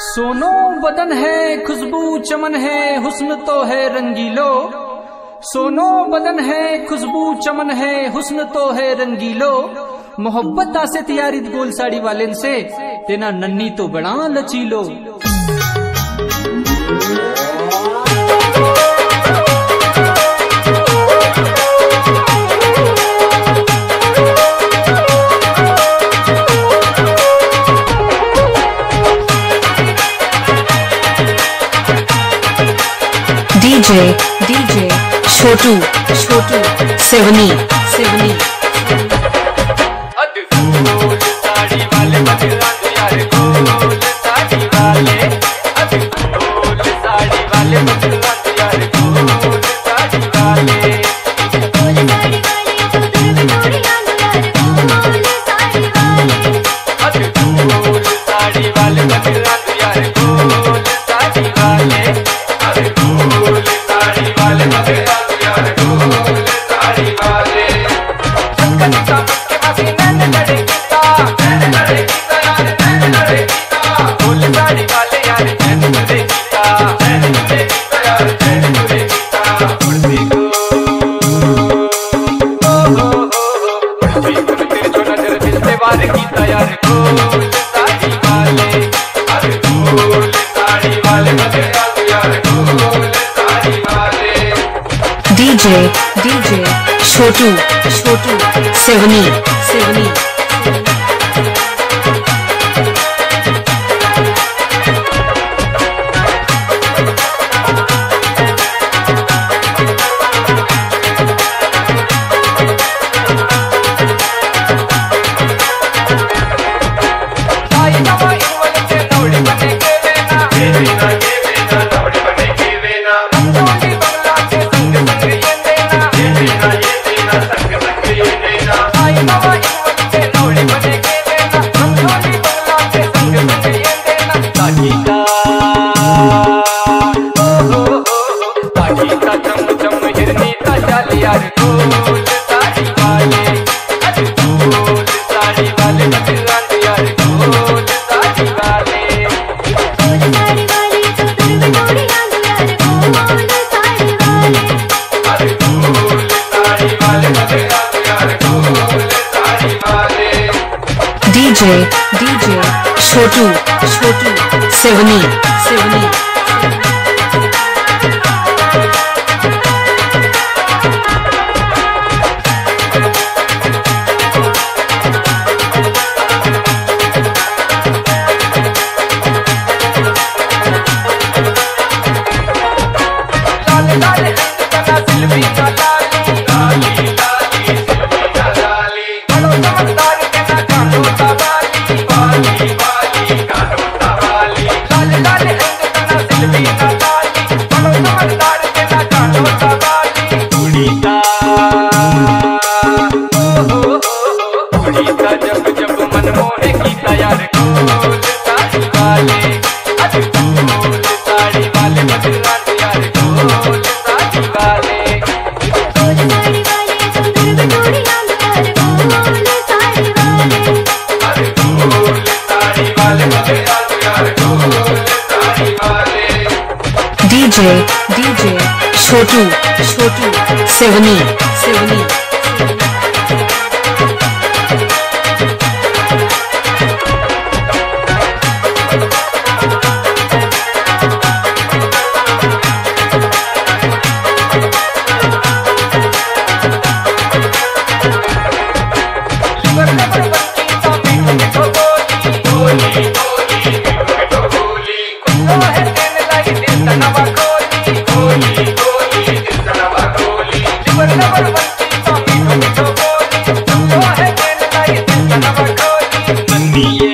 सोनो बदन है खुशबू चमन है हुस्न तो है रंगीलो। सोनो बदन है खुशबू चमन है हुस्न तो है रंगीलो। मोहब्बत आसे तैयारी गोल साड़ी वाले से तेना नन्नी तो बड़ा लचीलो। DJ छोटू सेवनी साड़ी वाले यार गोल साड़ी वाले साड़ी वाले यार गोल साड़ी वाले साड़ी वाले यार गोल साड़ी वाले DJ छोटू सेवनी यार गोल साड़ी वाले यार गोल साड़ी वाले DJ छोटू सेवनी जब मन मोहे की यार गोल साड़ी वाले साड़ी वाले यार गोल साड़ी वाले DJ छोटू सेवनी नन्दी